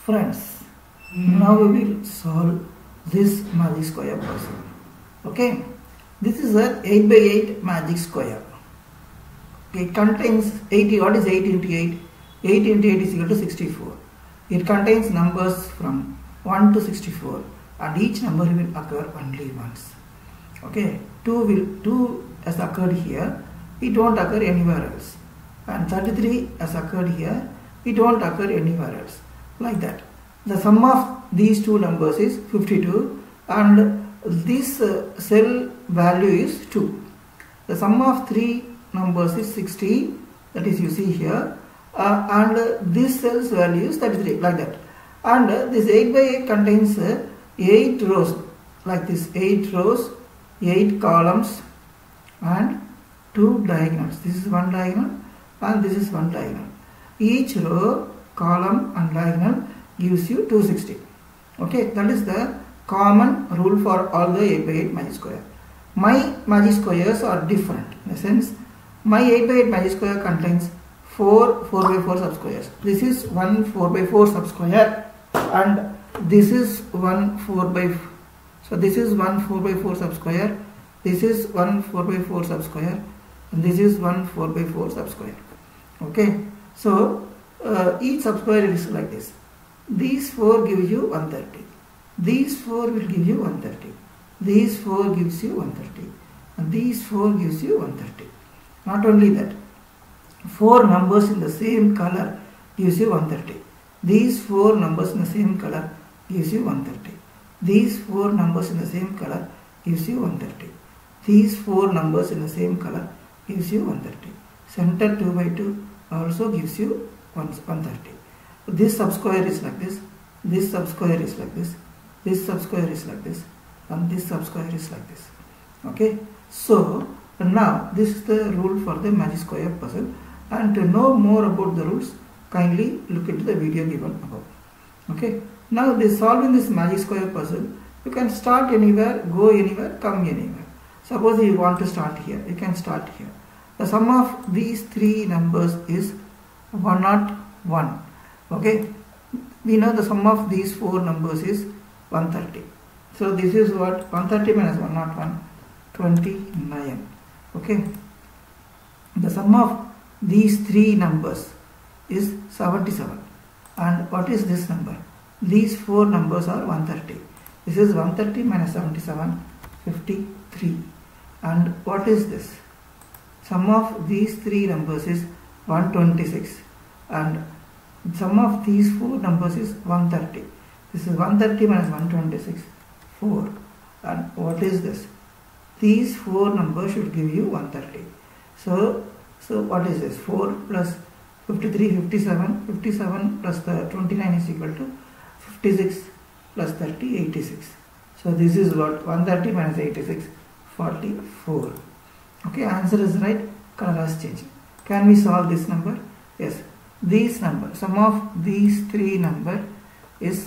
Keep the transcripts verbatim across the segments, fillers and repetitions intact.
Friends, now we will solve this magic square puzzle. Okay, this is a eight by eight magic square. It contains eighty. What is eight into eight? eight into eight is equal to sixty-four. It contains numbers from one to sixty-four, and each number will occur only once. Okay, two will two has occurred here. It won't occur anywhere else. And thirty-three has occurred here. It won't occur anywhere else. Like that. The sum of these two numbers is fifty-two, and this uh, cell value is two. The sum of three numbers is sixty, that is you see here, uh, and uh, this cell's value is thirty-three, like that. And uh, this eight by eight contains uh, eight rows, like this, eight rows, eight columns, and two diagonals. This is one diagonal and this is one diagonal. Each row, column and diagonal gives you two hundred sixty. Okay, that is the common rule for all the eight by eight magic square. My magic squares are different. In a sense, my eight by eight magic square contains four four by four subsquares. This is one four by four subsquare, and this is one four by so this is one four by four subsquare. This is one four by four subsquare, and this is one four by four subsquare. Okay, so uh, each subsquare is like this. These four give you one hundred thirty. These four will give you one hundred thirty. These four gives you one hundred thirty. And these four gives you one hundred thirty. Not only that, four numbers in the same color gives you one hundred thirty. These four numbers in the same color gives you one hundred thirty. These four numbers in the same color gives you one hundred thirty. These four numbers in the same color gives you one hundred thirty. Center two by two also gives you one hundred thirty. This subsquare is like this, this subsquare is like this, this subsquare is like this, and this subsquare is like this. Okay, so now this is the rule for the magic square puzzle, and to know more about the rules, kindly look into the video given above. Okay, now this solving this magic square puzzle, you can start anywhere, go anywhere, come anywhere. Suppose you want to start here, you can start here. The sum of these three numbers is one hundred one. Okay, we know the sum of these four numbers is one hundred thirty. So this is what one hundred thirty minus one hundred one, twenty-nine. Okay, the sum of these three numbers is seventy-seven. And what is this number? These four numbers are one hundred thirty. This is one hundred thirty minus seventy-seven, fifty-three. And what is this? Sum of these three numbers is one hundred twenty-six, and sum of these four numbers is one hundred thirty. This is one hundred thirty minus one hundred twenty-six, four. And what is this? These four numbers should give you one hundred thirty. So, so what is this? four plus fifty-three, fifty-seven. fifty-seven plus the twenty-nine is equal to fifty-six plus thirty, eighty-six. So this is what? one hundred thirty minus eighty-six, forty-four. Okay, answer is right. Color has changed. Can we solve this number? Yes. These number, sum of these three number is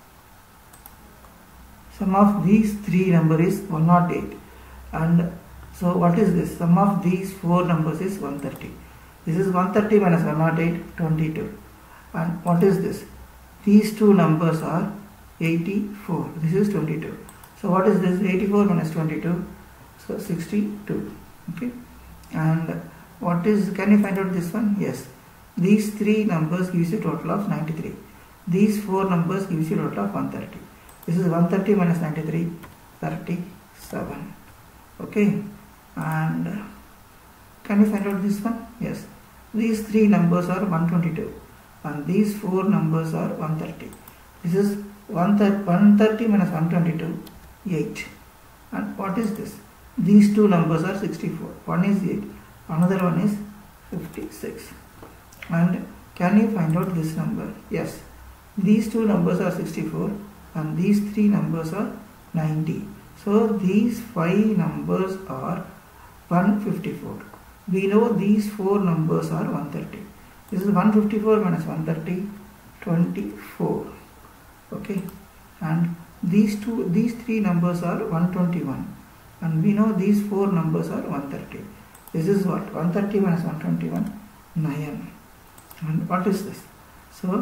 sum of these three number is one hundred eight. And so what is this? Sum of these four numbers is one hundred thirty. This is one hundred thirty minus one hundred eight, twenty-two. And what is this? These two numbers are eighty-four. This is twenty-two. So what is this? eighty-four minus twenty-two. So sixty-two. Okay. And what is, can you find out this one? Yes. These three numbers gives you a total of ninety-three. These four numbers gives you a total of one hundred thirty. This is one hundred thirty minus ninety-three, thirty-seven. Okay. And can you find out this one? Yes. These three numbers are one hundred twenty-two, and these four numbers are one hundred thirty. This is one hundred thirty minus one hundred twenty-two, eight. And what is this? These two numbers are sixty-four. One is eight, another one is fifty-six. And can you find out this number? Yes. These two numbers are sixty-four, and these three numbers are ninety. So these five numbers are one hundred fifty-four. We know these four numbers are one hundred thirty. This is one hundred fifty-four minus one hundred thirty, twenty-four. Okay. And these two, these three numbers are one hundred twenty-one. And we know these four numbers are one hundred thirty. This is what? one hundred thirty minus one hundred twenty-one, nine. And what is this? So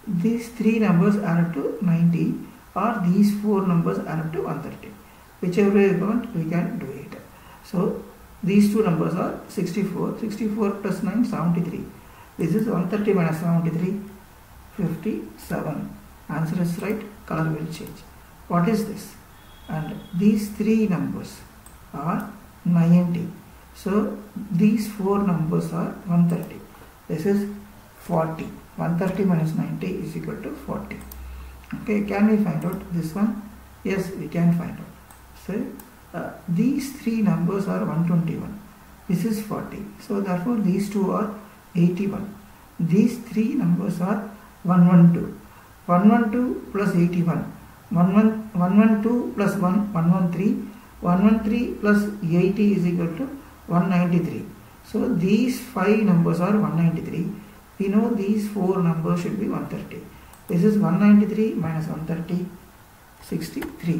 these three numbers add up to ninety, or these four numbers add up to one hundred thirty. Whichever way you want, we can do it. So these two numbers are sixty-four. sixty-four plus nine, seventy-three. This is one hundred thirty minus seventy-three, fifty-seven. Answer is right, color will change. What is this? And these three numbers are ninety. So these four numbers are one hundred thirty. This is forty. one hundred thirty minus ninety is equal to forty. Okay, can we find out this one? Yes, we can find out. So uh, these three numbers are one hundred twenty-one. This is forty. So therefore these two are eighty-one. These three numbers are one hundred twelve. one hundred twelve plus eighty-one. one hundred twelve plus one, one hundred thirteen. one hundred thirteen plus eighty is equal to one hundred ninety-three. So these five numbers are one hundred ninety-three. We know these four numbers should be one hundred thirty. This is one hundred ninety-three minus one hundred thirty, sixty-three.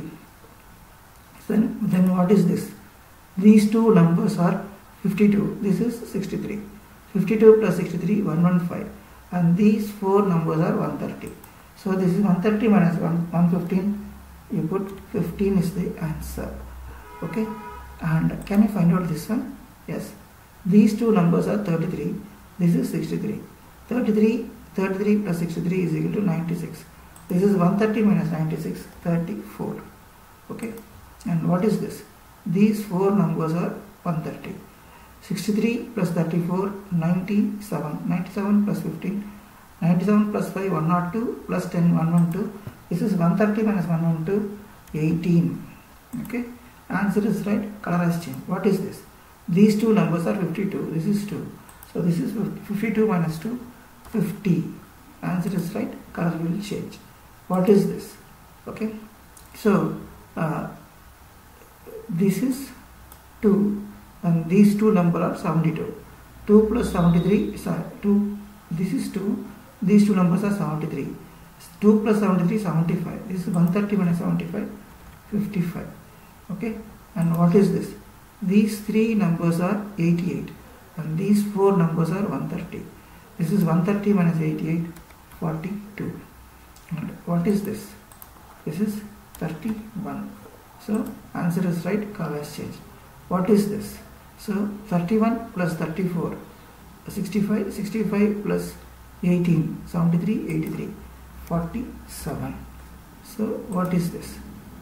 Then, then what is this? These two numbers are fifty-two. This is sixty-three. fifty-two plus sixty-three, one hundred fifteen. And these four numbers are one hundred thirty. So this is one hundred thirty minus one hundred fifteen. You put fifteen is the answer. Okay. And can you find out this one? Yes. These two numbers are thirty-three. This is sixty-three. thirty-three, thirty-three plus sixty-three is equal to ninety-six. This is one hundred thirty minus ninety-six, thirty-four. Okay. And what is this? These four numbers are one hundred thirty. sixty-three plus thirty-four, ninety-seven. ninety-seven plus fifteen, ninety-seven plus five, one hundred two plus ten, one hundred twelve. This is one hundred thirty minus one hundred twelve, eighteen. Okay. Answer is right, color has changed. What is this? These two numbers are fifty-two. This is two. So this is fifty-two minus two, fifty. Answer is right, color will change. What is this? Okay. So uh, this is two, and these two numbers are seventy-two. two plus seventy-three is two. This is two. These two numbers are seventy-three. two plus seventy-three, seventy-five. This is one hundred thirty minus seventy-five, fifty-five. Okay. And what is this? These three numbers are eighty-eight. And these four numbers are one hundred thirty. This is one hundred thirty minus eighty-eight, forty-two. And what is this? This is thirty-one. So answer is right, color has changed. What is this? So thirty-one plus thirty-four, sixty-five, sixty-five plus eighteen, seventy-three, eighty-three, forty-seven. So what is this?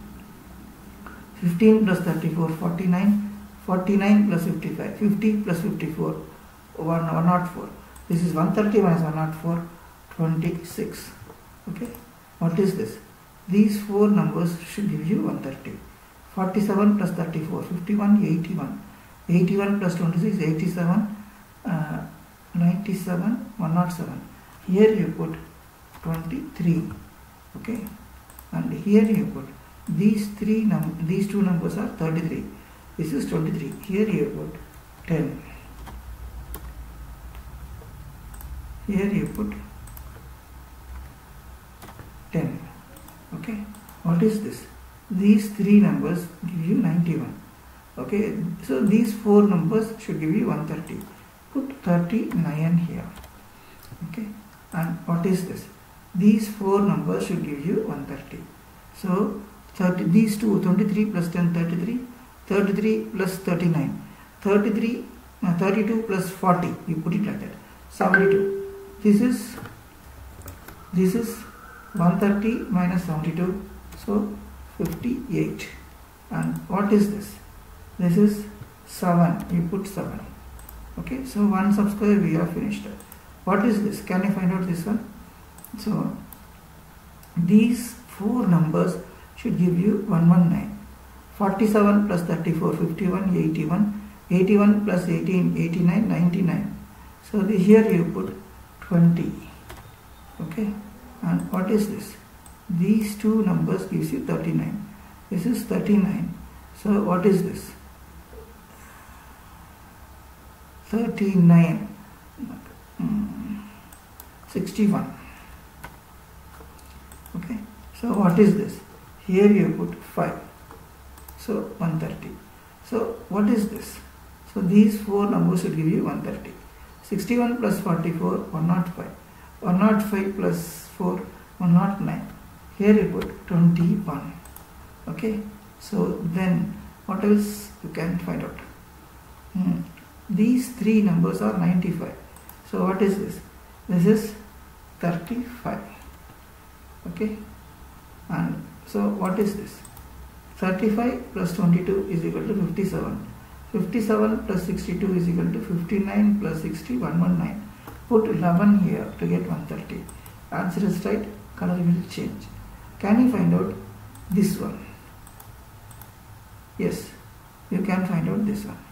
fifteen plus thirty-four, forty-nine, forty-nine plus fifty-five, fifty plus fifty-four, one hundred four. This is one hundred thirty minus one hundred four, twenty-six. Okay. What is this? These four numbers should give you one hundred thirty. forty-seven plus thirty-four, fifty-one, eighty-one. eighty-one plus twenty-six, eighty-seven, uh, ninety-seven, one hundred seven. Here you put twenty-three. Okay. And here you put these three num these two numbers are thirty-three. This is twenty-three. Here you put ten. Here you put ten. Okay. What is this? These three numbers give you ninety-one. Okay. So these four numbers should give you one hundred thirty. Put thirty-nine here. Okay. And what is this? These four numbers should give you one hundred thirty. So thirty, these two, twenty-three plus ten, thirty-three, thirty-three plus thirty-nine, thirty-three, uh, thirty-two plus forty, you put it like that, seventy-two. This is, this is one hundred thirty minus seventy-two, so fifty-eight. And what is this? This is seven, you put seven. Okay, so one sub square we have finished. What is this? Can you find out this one? So these four numbers should give you one hundred nineteen. forty-seven plus thirty-four, fifty-one, eighty-one, eighty-one plus eighteen, eighty-nine, ninety-nine. So the, here you put twenty. Okay. And what is this? These two numbers gives you thirty-nine. This is thirty-nine. So what is this? thirty-nine. sixty-one. Okay. So what is this? Here you put five. So one hundred thirty. So what is this? So these four numbers should give you one hundred thirty. sixty-one plus forty-four, one hundred five. one hundred five plus four, one hundred nine. Here you put twenty-one. Okay, so then what else you can find out? Hmm. These three numbers are ninety-five. So what is this? This is thirty-five. Okay, and so what is this? thirty-five plus twenty-two is equal to fifty-seven. fifty-seven plus sixty-two is equal to fifty-nine plus sixty, one hundred nineteen. Put eleven here to get one hundred thirty. Answer is right, color will change. Can you find out this one? Yes, you can find out this one.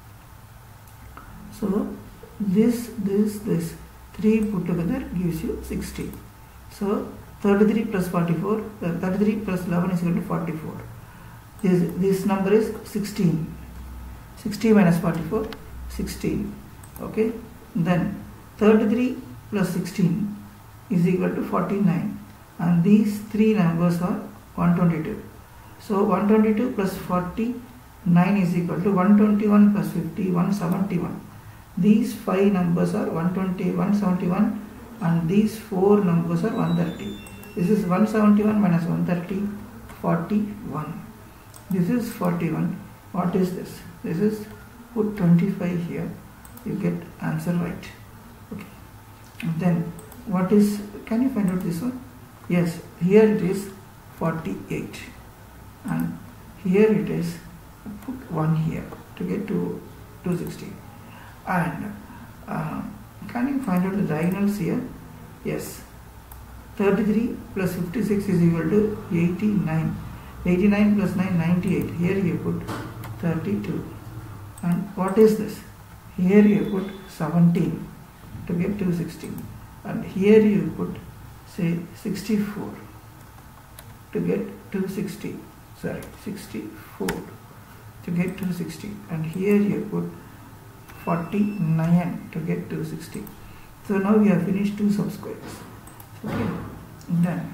So this, this, this, three put together gives you sixty. So thirty-three plus forty-four, uh, thirty-three plus eleven is equal to forty-four. This, this number is sixteen. sixty minus forty-four, sixteen. Okay, then thirty-three plus sixteen is equal to forty-nine, and these three numbers are one hundred twenty-two. So one hundred twenty-two plus forty-nine is equal to one hundred twenty-one plus fifty, one hundred seventy-one. These five numbers are one hundred twenty, one hundred seventy-one, and these four numbers are one hundred thirty. This is one hundred seventy-one minus one hundred thirty, forty-one. This is forty-one. What is this? This is, put twenty-five here, you get answer right. Okay. And then what is, can you find out this one? Yes, here it is forty-eight, and here it is, put one here to get to two hundred sixty. And uh, can you find out the diagonals here? Yes, thirty-three plus fifty-six is equal to eighty-nine. eighty-nine plus nine, ninety-eight. Here you put thirty-two. And what is this? Here you put seventeen to get two hundred sixty. And here you put, say, sixty-four to get two hundred sixty. Sorry, sixty-four to get two hundred sixty. And here you put forty-nine to get two hundred sixty. So now we have finished two subsquares. Okay. And then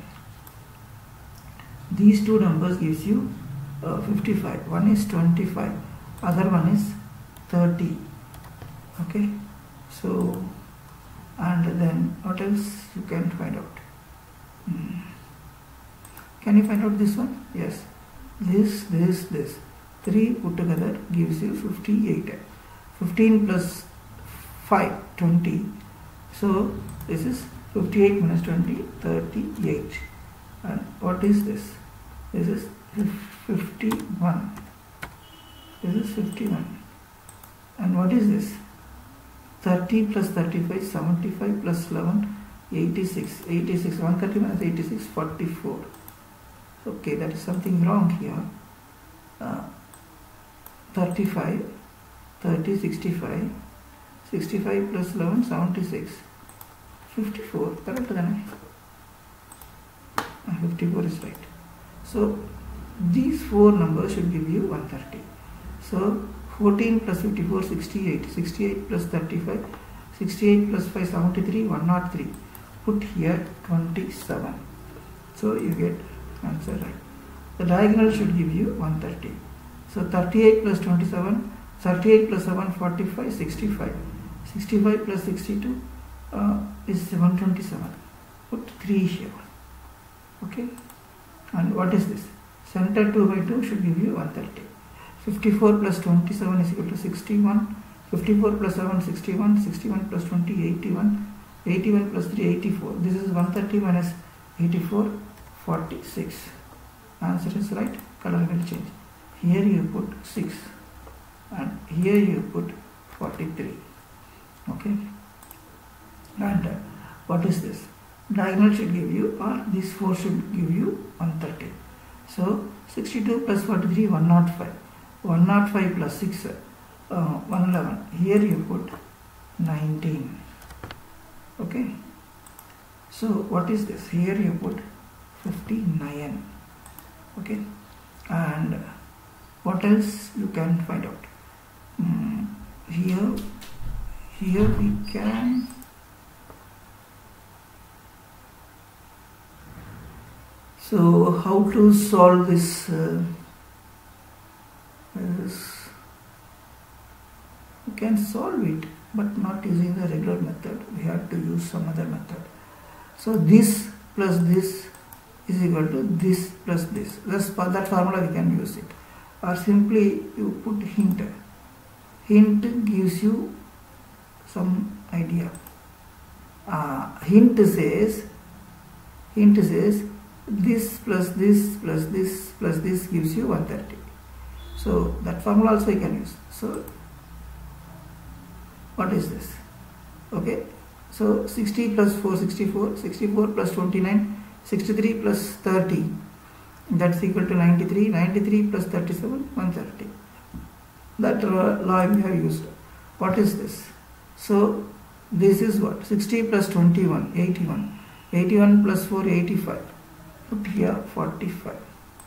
these two numbers gives you uh, fifty-five. One is twenty-five, other one is thirty. Okay, so, and then what else you can find out? Hmm. Can you find out this one? Yes, this, this, this, three put together gives you fifty-eight. fifteen plus five, twenty. So this is fifty-eight minus twenty, thirty-eight. And what is this? This is fifty-one. This is fifty-one. And what is this? thirty plus thirty-five, seventy-five plus eleven, eighty-six. eighty-six, one hundred thirty minus eighty-six, forty-four. Okay, that is something wrong here. Uh, thirty-five, thirty, sixty-five. sixty-five plus eleven, seventy-six. fifty-four, correct? fifty-four is right. So these four numbers should give you one hundred thirty. So fourteen plus fifty-four, sixty-eight. sixty-eight plus thirty-five, sixty-eight plus five, seventy-three, one hundred three. Put here twenty-seven. So you get answer right. The diagonal should give you one hundred thirty. So thirty-eight plus twenty-seven, thirty-eight plus seven, forty-five, sixty-five. sixty-five plus sixty-two uh, is one hundred twenty-seven. Put three here. Okay. And what is this? Center two by two should give you one hundred thirty. fifty-four plus twenty-seven is equal to sixty-one. fifty-four plus seven, sixty-one. sixty-one plus twenty, eighty-one. eighty-one plus three, eighty-four. This is one hundred thirty minus eighty-four, forty-six. Answer is right. Color will change. Here you put six. And here you put forty-three. Okay. And uh, what is this? Diagonal should give you, or these four should give you one hundred thirty. So sixty-two plus forty-three, one hundred five. one hundred five plus six, uh, one hundred eleven. Here you put nineteen. Okay. So what is this? Here you put fifty-nine. Okay. And what else you can find out? Mm, here, here we can. So how to solve this? Uh, this we can solve it, but not using the regular method. We have to use some other method. So this plus this is equal to this plus this. That's for that formula we can use it. Or simply you put hint. Hint gives you some idea. Uh, hint says hint says this plus this plus this plus this gives you one thirty. So that formula also you can use. So what is this? Okay, so sixty plus four, sixty-four, sixty-four plus twenty-nine, sixty-three plus thirty, that's equal to ninety-three, ninety-three plus thirty-seven, one thirty. That law we have used. What is this? So this is what? sixty plus twenty-one, eighty-one, eighty-one plus four, eighty-five. Put here forty-five.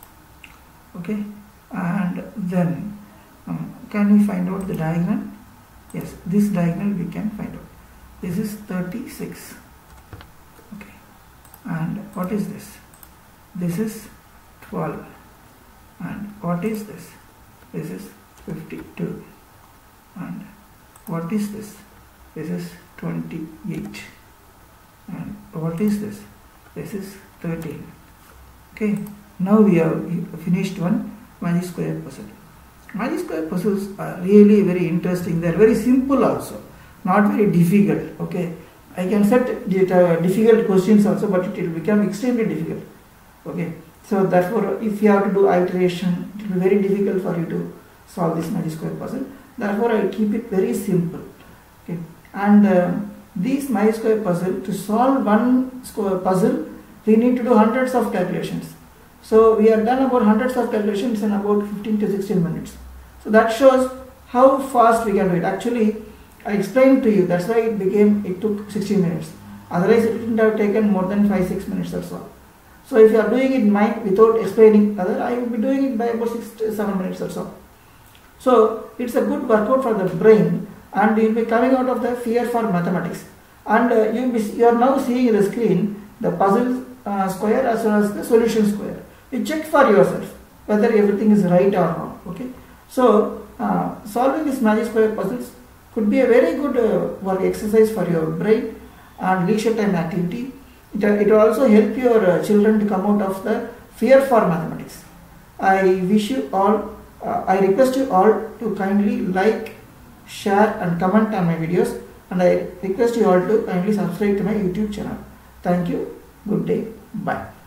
Okay, and then um, can we find out the diagonal? Yes, this diagonal we can find out. This is thirty-six. Okay, and what is this? This is twelve. And what is this? This is fifty-two. And what is this? This is twenty-eight. And what is this? This is thirteen. Okay, now we have finished one magic square puzzle. Magic square puzzles are really very interesting. They are very simple also, not very difficult. Okay, I can set difficult questions also, but it will become extremely difficult. Okay, so therefore if you have to do iteration, it will be very difficult for you to solve this magic square puzzle. Therefore I keep it very simple. Okay, and uh, these magic square puzzle, to solve one square puzzle we need to do hundreds of calculations. So we have done about hundreds of calculations in about fifteen to sixteen minutes. So that shows how fast we can do it. Actually, I explained to you, that's why it became, it took sixteen minutes. Otherwise it wouldn't have taken more than five to six minutes or so. So if you are doing it mind without explaining other, I will be doing it by about six to seven minutes or so. So it's a good workout for the brain, and you will be coming out of the fear for mathematics. And uh, you, be, you are now seeing in the screen the puzzle uh, square as well as the solution square. You check for yourself whether everything is right or wrong. Okay, so uh, solving these magic square puzzles could be a very good uh, work exercise for your brain and leisure time activity. It, uh, it will also help your uh, children to come out of the fear for mathematics. I wish you all, uh, I request you all to kindly like, share and comment on my videos, and I request you all to kindly subscribe to my YouTube channel. Thank you. Good day. Bye.